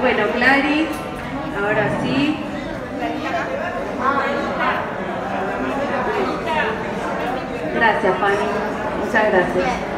Bueno, Clary, ahora sí. Gracias, Fanny. Muchas gracias.